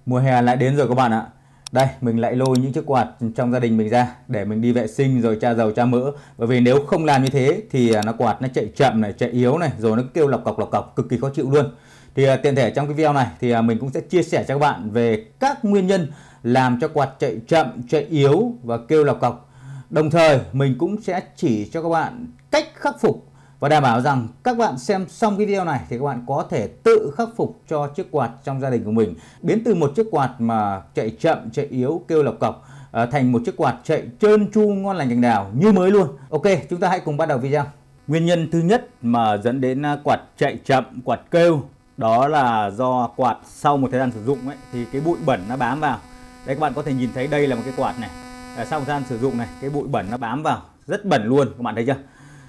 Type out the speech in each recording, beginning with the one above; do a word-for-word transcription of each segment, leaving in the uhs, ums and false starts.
Mùa hè lại đến rồi các bạn ạ. Đây, mình lại lôi những chiếc quạt trong gia đình mình ra để mình đi vệ sinh rồi tra dầu tra mỡ. Bởi vì nếu không làm như thế thì nó quạt nó chạy chậm này, chạy yếu này, rồi nó kêu lọc cọc lọc cọc, cực kỳ khó chịu luôn. Thì tiện thể trong cái video này thì mình cũng sẽ chia sẻ cho các bạn về các nguyên nhân làm cho quạt chạy chậm, chạy yếu và kêu lọc cọc. Đồng thời mình cũng sẽ chỉ cho các bạn cách khắc phục và đảm bảo rằng các bạn xem xong cái video này thì các bạn có thể tự khắc phục cho chiếc quạt trong gia đình của mình, biến từ một chiếc quạt mà chạy chậm, chạy yếu, kêu lọc cọc thành một chiếc quạt chạy trơn tru, ngon lành cành đào như mới luôn. Ok, chúng ta hãy cùng bắt đầu video. Nguyên nhân thứ nhất mà dẫn đến quạt chạy chậm, quạt kêu đó là do quạt sau một thời gian sử dụng ấy, thì cái bụi bẩn nó bám vào. Đây các bạn có thể nhìn thấy đây là một cái quạt này. Sau một thời gian sử dụng này, cái bụi bẩn nó bám vào, rất bẩn luôn, các bạn thấy chưa?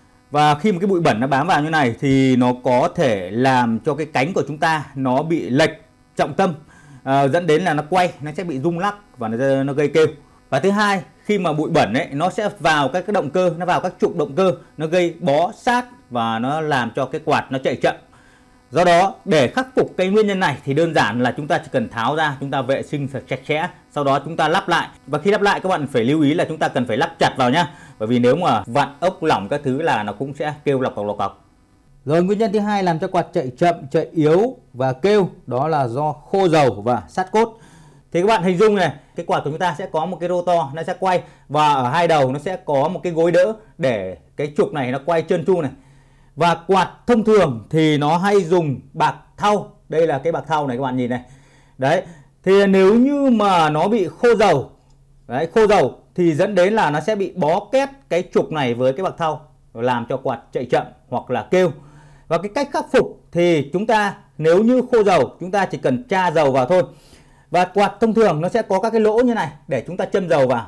Và khi mà cái bụi bẩn nó bám vào như này thì nó có thể làm cho cái cánh của chúng ta nó bị lệch trọng tâm, à, dẫn đến là nó quay, nó sẽ bị rung lắc và nó, nó gây kêu. Và thứ hai, khi mà bụi bẩn ấy nó sẽ vào các cái động cơ, nó vào các trục động cơ, nó gây bó sát và nó làm cho cái quạt nó chạy chậm. Do đó để khắc phục cái nguyên nhân này thì đơn giản là chúng ta chỉ cần tháo ra, chúng ta vệ sinh sạch sẽ, sau đó chúng ta lắp lại. Và khi lắp lại các bạn phải lưu ý là chúng ta cần phải lắp chặt vào nhá. Bởi vì nếu mà vặn ốc lỏng các thứ là nó cũng sẽ kêu lọc cọc lọc cọc. Rồi nguyên nhân thứ hai làm cho quạt chạy chậm, chạy yếu và kêu đó là do khô dầu và sát cốt. Thì các bạn hình dung này, cái quạt của chúng ta sẽ có một cái rotor nó sẽ quay và ở hai đầu nó sẽ có một cái gối đỡ để cái trục này nó quay trơn tru này. Và quạt thông thường thì nó hay dùng bạc thau. Đây là cái bạc thau này các bạn nhìn này. Đấy, thì nếu như mà nó bị khô dầu, đấy, khô dầu thì dẫn đến là nó sẽ bị bó két cái trục này với cái bạc thau, làm cho quạt chạy chậm hoặc là kêu. Và cái cách khắc phục thì chúng ta nếu như khô dầu chúng ta chỉ cần tra dầu vào thôi. Và quạt thông thường nó sẽ có các cái lỗ như này để chúng ta châm dầu vào.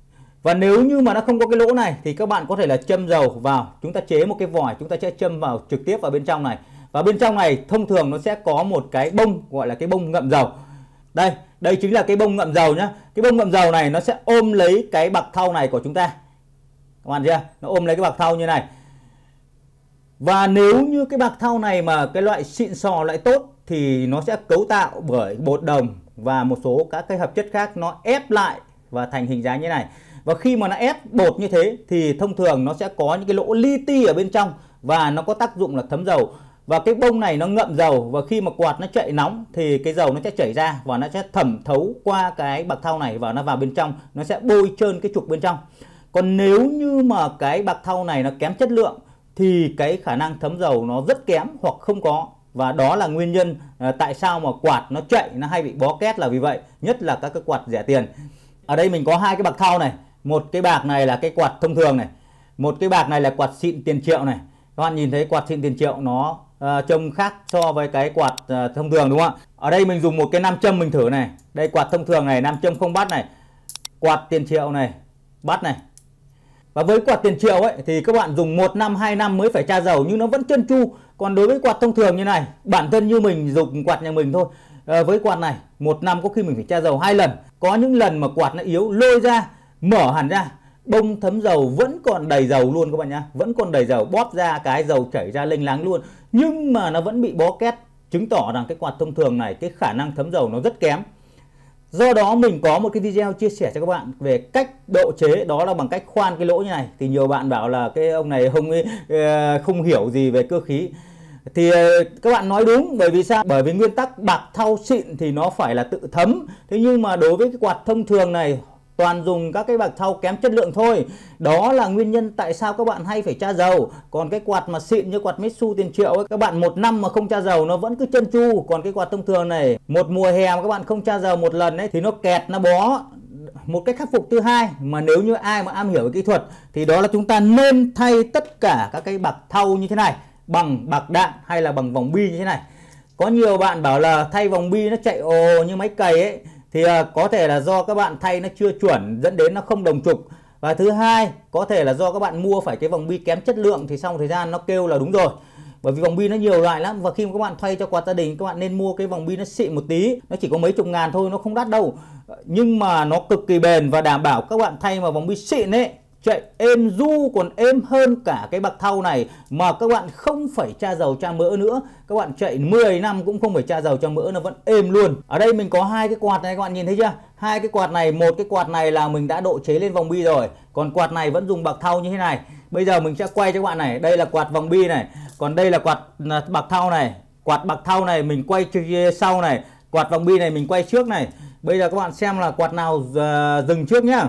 Và nếu như mà nó không có cái lỗ này thì các bạn có thể là châm dầu vào, chúng ta chế một cái vòi, chúng ta sẽ châm vào trực tiếp vào bên trong này. Và bên trong này thông thường nó sẽ có một cái bông gọi là cái bông ngậm dầu. Đây, đây chính là cái bông ngậm dầu nhá. Cái bông ngậm dầu này nó sẽ ôm lấy cái bạc thau này của chúng ta. Các bạn chưa? Nó ôm lấy cái bạc thau như này. Và nếu như cái bạc thau này mà cái loại xịn sò, loại tốt thì nó sẽ cấu tạo bởi bột đồng và một số các cái hợp chất khác, nó ép lại và thành hình dáng như này. Và khi mà nó ép bột như thế thì thông thường nó sẽ có những cái lỗ li ti ở bên trong và nó có tác dụng là thấm dầu. Và cái bông này nó ngậm dầu và khi mà quạt nó chạy nóng thì cái dầu nó sẽ chảy ra và nó sẽ thẩm thấu qua cái bạc thau này và nó vào bên trong, nó sẽ bôi trơn cái trục bên trong. Còn nếu như mà cái bạc thau này nó kém chất lượng thì cái khả năng thấm dầu nó rất kém hoặc không có. Và đó là nguyên nhân à, tại sao mà quạt nó chạy nó hay bị bó két là vì vậy, nhất là các cái quạt rẻ tiền. Ở đây mình có hai cái bạc thau này, một cái bạc này là cái quạt thông thường này, một cái bạc này là quạt xịn tiền triệu này. Các bạn nhìn thấy quạt xịn tiền triệu nó uh, trông khác so với cái quạt uh, thông thường đúng không ạ? Ở đây mình dùng một cái nam châm mình thử này. Đây quạt thông thường này, nam châm không bắt này. Quạt tiền triệu này, bắt này. Và với quạt tiền triệu ấy thì các bạn dùng một năm, hai năm mới phải tra dầu nhưng nó vẫn trơn tru. Còn đối với quạt thông thường như này, bản thân như mình dùng quạt nhà mình thôi, à, với quạt này một năm có khi mình phải tra dầu hai lần. Có những lần mà quạt nó yếu, lôi ra, mở hẳn ra, bông thấm dầu vẫn còn đầy dầu luôn các bạn nhá, vẫn còn đầy dầu, bóp ra cái dầu chảy ra lênh láng luôn, nhưng mà nó vẫn bị bó két, chứng tỏ rằng cái quạt thông thường này cái khả năng thấm dầu nó rất kém. Do đó mình có một cái video chia sẻ cho các bạn về cách độ chế, đó là bằng cách khoan cái lỗ như này. Thì nhiều bạn bảo là cái ông này không không hiểu gì về cơ khí. Thì các bạn nói đúng, bởi vì sao? Bởi vì nguyên tắc bạc thau xịn thì nó phải là tự thấm. Thế nhưng mà đối với cái quạt thông thường này toàn dùng các cái bạc thau kém chất lượng thôi. Đó là nguyên nhân tại sao các bạn hay phải tra dầu. Còn cái quạt mà xịn như quạt Mitsu tiền triệu ấy, các bạn một năm mà không tra dầu nó vẫn cứ trơn tru. Còn cái quạt thông thường này, một mùa hè mà các bạn không tra dầu một lần ấy thì nó kẹt, nó bó. Một cách khắc phục thứ hai mà nếu như ai mà am hiểu về kỹ thuật thì đó là chúng ta nên thay tất cả các cái bạc thau như thế này bằng bạc đạn hay là bằng vòng bi như thế này. Có nhiều bạn bảo là thay vòng bi nó chạy ồ như máy cày ấy, thì uh, có thể là do các bạn thay nó chưa chuẩn dẫn đến nó không đồng trục. Và thứ hai có thể là do các bạn mua phải cái vòng bi kém chất lượng thì sau một thời gian nó kêu là đúng rồi. Bởi vì vòng bi nó nhiều loại lắm, và khi mà các bạn thay cho quạt gia đình các bạn nên mua cái vòng bi nó xịn một tí, nó chỉ có mấy chục ngàn thôi, nó không đắt đâu, nhưng mà nó cực kỳ bền và đảm bảo các bạn thay mà vòng bi xịn ấy chạy êm du, còn êm hơn cả cái bạc thau này, mà các bạn không phải tra dầu tra mỡ nữa. Các bạn chạy mười năm cũng không phải tra dầu tra mỡ, nó vẫn êm luôn. Ở đây mình có hai cái quạt này, các bạn nhìn thấy chưa? Hai cái quạt này, một cái quạt này là mình đã độ chế lên vòng bi rồi, còn quạt này vẫn dùng bạc thau như thế này. Bây giờ mình sẽ quay cho các bạn này, đây là quạt vòng bi này, còn đây là quạt bạc thau này. Quạt bạc thau này mình quay sau này, quạt vòng bi này mình quay trước này. Bây giờ các bạn xem là quạt nào dừng trước nhá.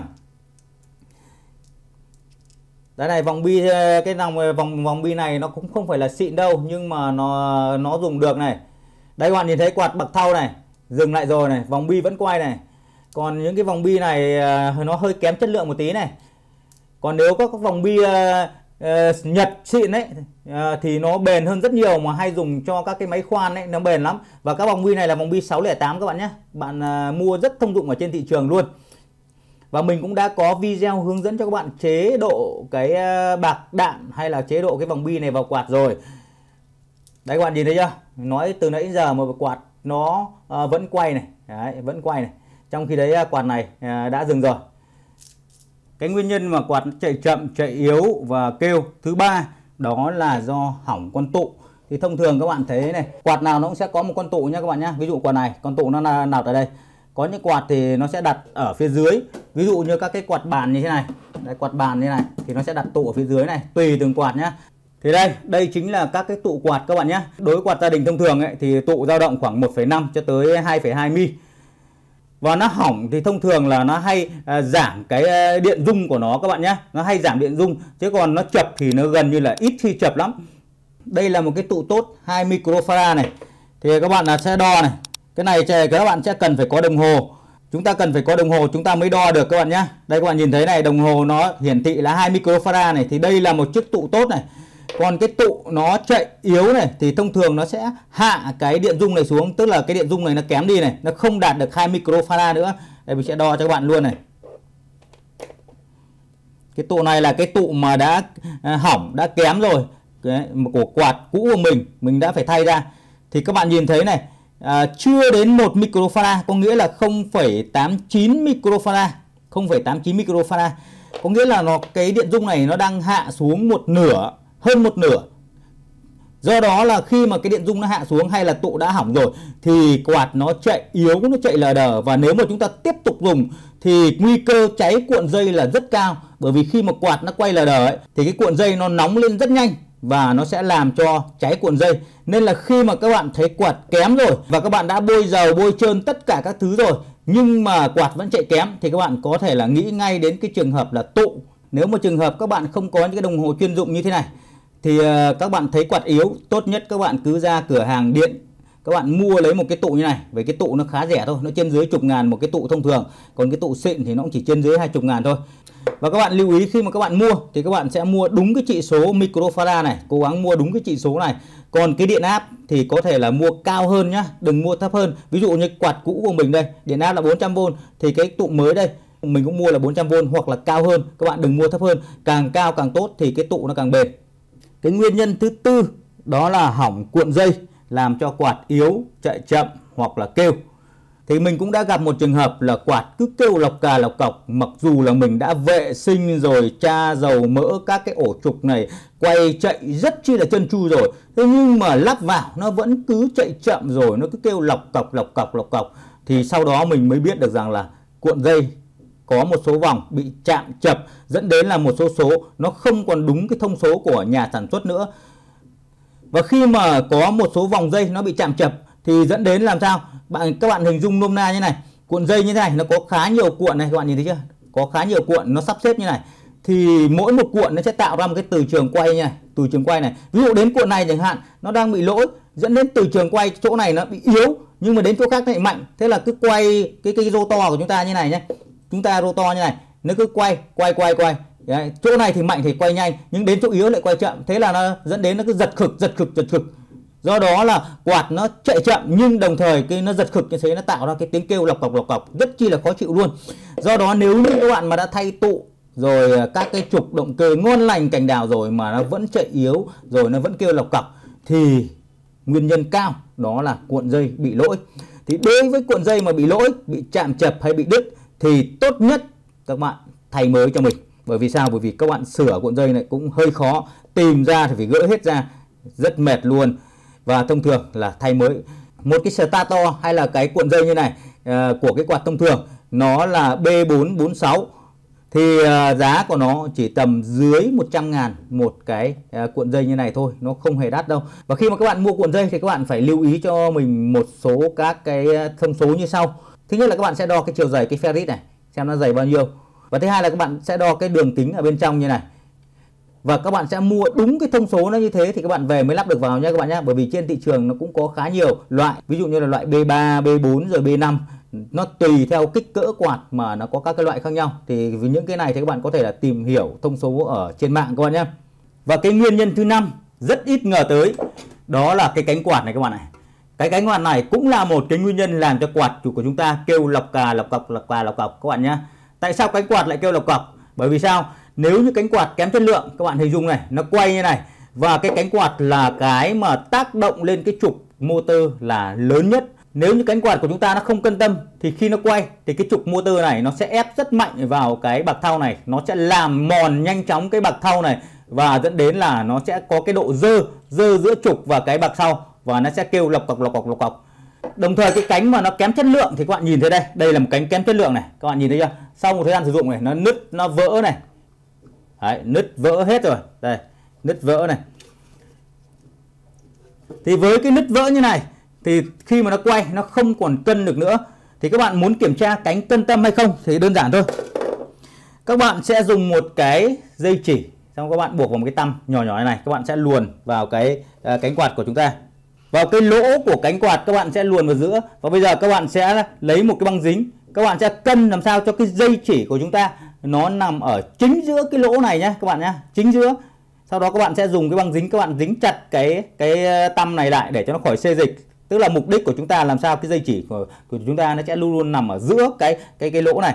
Đây này, vòng bi, cái dòng vòng vòng bi này nó cũng không phải là xịn đâu, nhưng mà nó nó dùng được này. Đây các bạn nhìn thấy quạt bạc thau này dừng lại rồi này, vòng bi vẫn quay này. Còn những cái vòng bi này nó hơi kém chất lượng một tí này. Còn nếu có các vòng bi uh, uh, Nhật xịn ấy uh, thì nó bền hơn rất nhiều, mà hay dùng cho các cái máy khoan ấy, nó bền lắm. Và các vòng bi này là vòng bi sáu không tám các bạn nhé. Bạn uh, mua rất thông dụng ở trên thị trường luôn. Và mình cũng đã có video hướng dẫn cho các bạn chế độ cái uh, bạc đạn hay là chế độ cái vòng bi này vào quạt rồi. Đấy các bạn nhìn thấy chưa? Nói từ nãy giờ mà quạt nó uh, vẫn quay này. Đấy, vẫn quay này. Trong khi đấy uh, quạt này uh, đã dừng rồi. Cái nguyên nhân mà quạt chạy chậm, chạy yếu và kêu thứ ba đó là do hỏng con tụ. Thì thông thường các bạn thấy này, quạt nào nó cũng sẽ có một con tụ nha các bạn nhé. Ví dụ quạt này, con tụ nó là nào tại đây. Có những quạt thì nó sẽ đặt ở phía dưới. Ví dụ như các cái quạt bàn như thế này. Đây, quạt bàn như này thì nó sẽ đặt tụ ở phía dưới này, tùy từng quạt nhé. Thì đây, đây chính là các cái tụ quạt các bạn nhé. Đối với quạt gia đình thông thường ấy, thì tụ dao động khoảng một phẩy năm cho tới hai phẩy hai mi. Và nó hỏng thì thông thường là nó hay à, giảm cái điện dung của nó các bạn nhé. Nó hay giảm điện dung, chứ còn nó chập thì nó gần như là ít khi chập lắm. Đây là một cái tụ tốt hai microfarad này. Thì các bạn là sẽ đo này. Cái này các bạn sẽ cần phải có đồng hồ. Chúng ta cần phải có đồng hồ chúng ta mới đo được các bạn nhé. Đây các bạn nhìn thấy này, đồng hồ nó hiển thị là hai microfarad này. Thì đây là một chiếc tụ tốt này. Còn cái tụ nó chạy yếu này thì thông thường nó sẽ hạ cái điện dung này xuống. Tức là cái điện dung này nó kém đi này, nó không đạt được hai microfarad nữa. Đây mình sẽ đo cho các bạn luôn này. Cái tụ này là cái tụ mà đã à, hỏng, đã kém rồi. Cái, của quạt cũ của mình, mình đã phải thay ra. Thì các bạn nhìn thấy này, à, chưa đến một microfarad, có nghĩa là không phẩy tám chín microfarad. không phẩy tám chín microfarad. Có nghĩa là nó cái điện dung này nó đang hạ xuống một nửa, hơn một nửa. Do đó là khi mà cái điện dung nó hạ xuống hay là tụ đã hỏng rồi thì quạt nó chạy yếu, nó chạy lờ đờ. Và nếu mà chúng ta tiếp tục dùng thì nguy cơ cháy cuộn dây là rất cao. Bởi vì khi mà quạt nó quay lờ đờ ấy, thì cái cuộn dây nó nóng lên rất nhanh và nó sẽ làm cho cháy cuộn dây. Nên là khi mà các bạn thấy quạt kém rồi và các bạn đã bôi dầu, bôi trơn tất cả các thứ rồi, nhưng mà quạt vẫn chạy kém thì các bạn có thể là nghĩ ngay đến cái trường hợp là tụ. Nếu mà trường hợp các bạn không có những cái đồng hồ chuyên dụng như thế này thì các bạn thấy quạt yếu, tốt nhất các bạn cứ ra cửa hàng điện, các bạn mua lấy một cái tụ như này. Với cái tụ nó khá rẻ thôi, nó trên dưới chục ngàn một cái tụ thông thường. Còn cái tụ xịn thì nó cũng chỉ trên dưới hai chục ngàn thôi. Và các bạn lưu ý khi mà các bạn mua thì các bạn sẽ mua đúng cái trị số microfarad này, cố gắng mua đúng cái trị số này. Còn cái điện áp thì có thể là mua cao hơn nhá, đừng mua thấp hơn. Ví dụ như quạt cũ của mình đây, điện áp là bốn trăm vôn thì cái tụ mới đây mình cũng mua là bốn trăm vôn hoặc là cao hơn, các bạn đừng mua thấp hơn. Càng cao càng tốt thì cái tụ nó càng bền. Cái nguyên nhân thứ tư đó là hỏng cuộn dây, làm cho quạt yếu, chạy chậm hoặc là kêu. Thì mình cũng đã gặp một trường hợp là quạt cứ kêu lọc cà lọc cọc, mặc dù là mình đã vệ sinh rồi, tra dầu mỡ các cái ổ trục này, quay chạy rất chi là trơn tru rồi. Thế nhưng mà lắp vào nó vẫn cứ chạy chậm rồi, nó cứ kêu lọc cọc lọc cọc lọc cọc. Thì sau đó mình mới biết được rằng là cuộn dây có một số vòng bị chạm chập, dẫn đến là một số số nó không còn đúng cái thông số của nhà sản xuất nữa. Và khi mà có một số vòng dây nó bị chạm chập thì dẫn đến làm sao? Bạn các bạn hình dung nôm na như này, cuộn dây như thế này nó có khá nhiều cuộn này, các bạn nhìn thấy chưa? Có khá nhiều cuộn nó sắp xếp như này. Thì mỗi một cuộn nó sẽ tạo ra một cái từ trường quay như này, từ trường quay này. Ví dụ đến cuộn này chẳng hạn, nó đang bị lỗi, dẫn đến từ trường quay chỗ này nó bị yếu, nhưng mà đến chỗ khác nó lại mạnh. Thế là cứ quay cái cái rotor của chúng ta như này nhé. Chúng ta rotor như này, nó cứ quay, quay, quay, quay. Đấy, chỗ này thì mạnh thì quay nhanh, nhưng đến chỗ yếu lại quay chậm. Thế là nó dẫn đến nó cứ giật khực, giật khực, giật khực. Do đó là quạt nó chạy chậm, nhưng đồng thời cái nó giật khực như thế nó tạo ra cái tiếng kêu lọc cọc lọc cọc rất chi là khó chịu luôn. Do đó nếu như các bạn mà đã thay tụ rồi các cái trục động cơ ngon lành cành đào rồi mà nó vẫn chạy yếu, rồi nó vẫn kêu lọc cọc thì nguyên nhân cao đó là cuộn dây bị lỗi. Thì đối với cuộn dây mà bị lỗi, bị chạm chập hay bị đứt thì tốt nhất các bạn thay mới cho mình. Bởi vì sao? Bởi vì các bạn sửa cuộn dây này cũng hơi khó, tìm ra thì phải gỡ hết ra, rất mệt luôn. Và thông thường là thay mới. Một cái starter hay là cái cuộn dây như này uh, của cái quạt thông thường nó là B bốn bốn sáu thì uh, giá của nó chỉ tầm dưới một trăm ngàn một cái uh, cuộn dây như này thôi, nó không hề đắt đâu. Và khi mà các bạn mua cuộn dây thì các bạn phải lưu ý cho mình một số các cái thông số như sau. Thứ nhất là các bạn sẽ đo cái chiều dày cái ferrit này, xem nó dày bao nhiêu. Và thứ hai là các bạn sẽ đo cái đường kính ở bên trong như này. Và các bạn sẽ mua đúng cái thông số nó như thế thì các bạn về mới lắp được vào nha các bạn nhé. Bởi vì trên thị trường nó cũng có khá nhiều loại, ví dụ như là loại B ba, B bốn rồi B năm. Nó tùy theo kích cỡ quạt mà nó có các cái loại khác nhau. Thì với những cái này thì các bạn có thể là tìm hiểu thông số ở trên mạng các bạn nhé. Và cái nguyên nhân thứ năm rất ít ngờ tới, đó là cái cánh quạt này các bạn này. Cái cánh quạt này cũng là một cái nguyên nhân làm cho quạt của chúng ta kêu lọc cà lọc cọc lọc cà lọc cọc các bạn nhé. Tại sao cánh quạt lại kêu lọc cọc? Bởi vì sao? Nếu như cánh quạt kém chất lượng, các bạn hình dung này, nó quay như này. Và cái cánh quạt là cái mà tác động lên cái trục motor là lớn nhất. Nếu như cánh quạt của chúng ta nó không cân tâm thì khi nó quay thì cái trục motor này nó sẽ ép rất mạnh vào cái bạc thau này. Nó sẽ làm mòn nhanh chóng cái bạc thau này và dẫn đến là nó sẽ có cái độ dơ, dơ giữa trục và cái bạc sau. Và nó sẽ kêu lọc cọc lọc cọc lọc cọc. Đồng thời cái cánh mà nó kém chất lượng thì các bạn nhìn thấy đây, đây là một cánh kém chất lượng này, các bạn nhìn thấy chưa? Sau một thời gian sử dụng này nó nứt, nó vỡ này. Đấy, nứt vỡ hết rồi. Đây, nứt vỡ này. Thì với cái nứt vỡ như này thì khi mà nó quay nó không còn cân được nữa. Thì các bạn muốn kiểm tra cánh cân tâm hay không thì đơn giản thôi. Các bạn sẽ dùng một cái dây chỉ, xong các bạn buộc vào một cái tăm nhỏ nhỏ này, các bạn sẽ luồn vào cái uh, cánh quạt của chúng ta. Vào cái lỗ của cánh quạt các bạn sẽ luồn vào giữa. Và bây giờ các bạn sẽ lấy một cái băng dính, các bạn sẽ cân làm sao cho cái dây chỉ của chúng ta nó nằm ở chính giữa cái lỗ này nhé các bạn nhé, chính giữa. Sau đó các bạn sẽ dùng cái băng dính, các bạn dính chặt cái cái tăm này lại để cho nó khỏi xê dịch. Tức là mục đích của chúng ta làm sao cái dây chỉ của, của chúng ta nó sẽ luôn luôn nằm ở giữa cái cái cái lỗ này.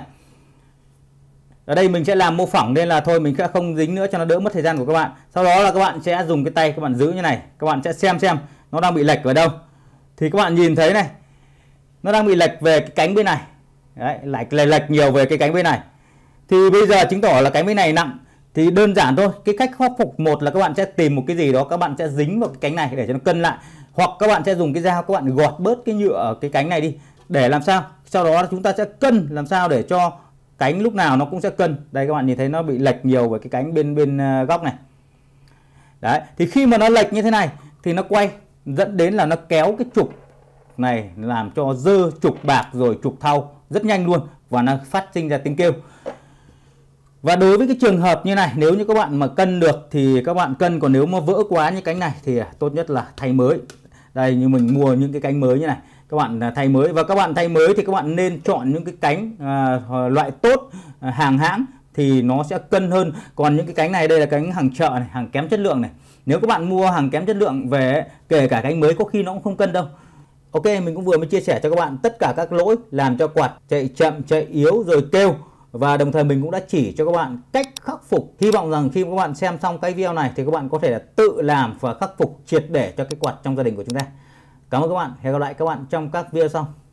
Ở đây mình sẽ làm mô phỏng nên là thôi mình sẽ không dính nữa cho nó đỡ mất thời gian của các bạn. Sau đó là các bạn sẽ dùng cái tay các bạn giữ như này, các bạn sẽ xem xem nó đang bị lệch vào đâu. Thì các bạn nhìn thấy này, nó đang bị lệch về cái cánh bên này. Đấy, lệch lệch nhiều về cái cánh bên này. Thì bây giờ chứng tỏ là cánh bên này nặng. Thì đơn giản thôi, cái cách khắc phục một là các bạn sẽ tìm một cái gì đó, các bạn sẽ dính vào cái cánh này để cho nó cân lại. Hoặc các bạn sẽ dùng cái dao, các bạn gọt bớt cái nhựa ở cái cánh này đi. Để làm sao? Sau đó chúng ta sẽ cân làm sao để cho cánh lúc nào nó cũng sẽ cân. Đây các bạn nhìn thấy nó bị lệch nhiều về cái cánh bên bên góc này. Đấy, thì khi mà nó lệch như thế này thì nó quay, dẫn đến là nó kéo cái trục này làm cho dơ trục bạc rồi trục thau rất nhanh luôn và nó phát sinh ra tiếng kêu. Và đối với cái trường hợp như này, nếu như các bạn mà cân được thì các bạn cân, còn nếu mà vỡ quá như cánh này thì tốt nhất là thay mới. Đây, như mình mua những cái cánh mới như này, các bạn thay mới. Và các bạn thay mới thì các bạn nên chọn những cái cánh à, loại tốt, à, hàng hãng thì nó sẽ cân hơn. Còn những cái cánh này, đây là cánh hàng chợ này, hàng kém chất lượng này. Nếu các bạn mua hàng kém chất lượng về, kể cả cánh mới có khi nó cũng không cân đâu. Ok, mình cũng vừa mới chia sẻ cho các bạn tất cả các lỗi làm cho quạt chạy chậm, chạy yếu rồi kêu. Và đồng thời mình cũng đã chỉ cho các bạn cách khắc phục. Hy vọng rằng khi các bạn xem xong cái video này thì các bạn có thể là tự làm và khắc phục triệt để cho cái quạt trong gia đình của chúng ta. Cảm ơn các bạn. Hẹn gặp lại các bạn trong các video sau.